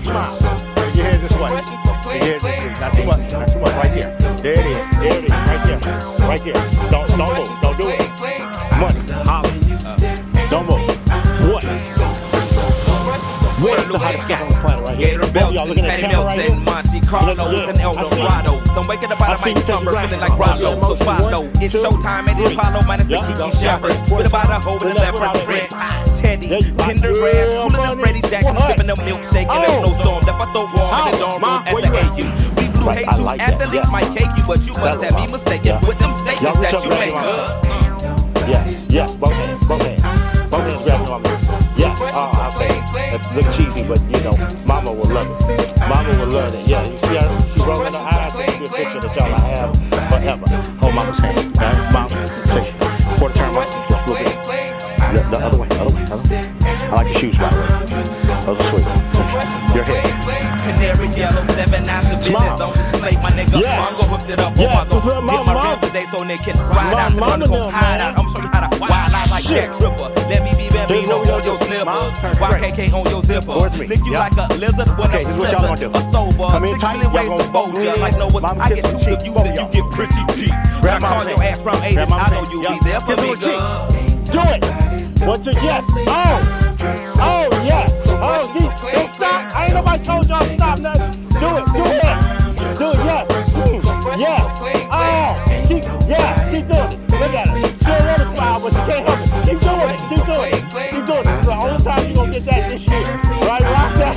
smile. Bring your head this way. Bring your head this way. Not too much. Not too much. Right there. There it is. There it is. Right there. Right there. Don't move. Don't do it. Money. Holler. Don't move. What? Where's the hottest guy on the planet right here? Gator belts and Patty Melts and Monte Carlos and El Dorado. So I'm waking up out of my slumber feeling like Rollo. So follow. It's showtime at Apollo minus the Kiki Shepherds. With about a hole in the leopard print. Teddy, Kinder Grass, cooler than Freddie Jackson, sipping a milkshake in a snowstorm. Left I throw warm in the dorm room at the AU. We blue hate you, athletes might cake you, but you must have me mistaken with them statements that you make. Yes, yes, both hands, both hands. Both hands grabbing on me. Yeah, oh, okay. It looks cheesy, but you know, Mama will love it. Mama will love it. Yeah, you see her, she rolling her eyes. This is a picture that y'all have forever. Hold Mama's hand. Right? Mama, take quarter turn, Mama. Just a little bit. The other way, other way, other way. I like your shoes, by the way. Those are sweet. Your head. Canary yellow, 7 ounce of business on display. My nigga, Mongo whipped it up. Yes, Get my rib today so they can ride out. The one gon' hide out. I'm show you how to wild out like Jack Tripper. Let me be Bambino on your slippers. YKK on your zipper. Lick you like a lizard when I'm slizzard. A sober. 16 ways to fold ya. Like Noah's, I get too confused and you get pretty deep. I call your ass from 80s. I know you'll be there for me, girl. Do it. What's it? Yes. Oh, yes. Oh, don't stop. I ain't nobody told y'all to stop nothing. Do it. Do it. Do it. Yes. Yes. Oh, keep doing it. Look at it. She don't want to smile, but she can't help it. Keep doing it. Keep doing it. Keep doing it. It's the only time you're going to get that this year. Right? Rock that.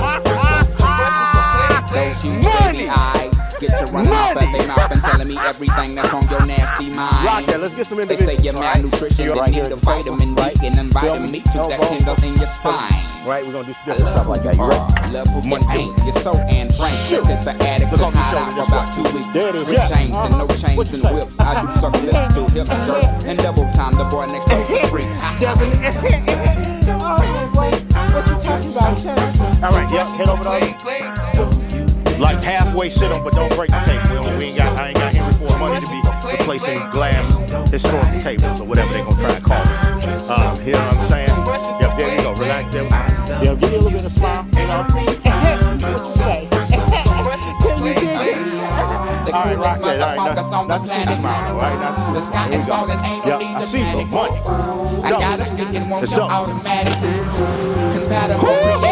Those huge baby eyes get to running off at their mouth and telling me everything that's on your nasty mind. Rock that. Let's get some They say you're malnutrition, they need a vitamin D and inviting me to that tingle in your spine. Right, we're gonna do different stuff like that. You ready? Love who you ain't. You're so and frank. Let's hit the attic to hide out for about 2 weeks. With chains and no chains and whips. I do suck lips till hips jerk and double time the boy next door for free. All right, yeah, head over there. Like halfway sit on, but don't break the table. I ain't got Henry Ford money to be replacing glass historical tables or whatever they gonna try and call it. You know what I'm saying? Yep, there you go. Relax there. Yeah, give you a little bit of smile. You know. All right, rock that. All right, not too smile. All right, the sky is falling, ain't no need to panic. I got a stick and want your automatic compatible.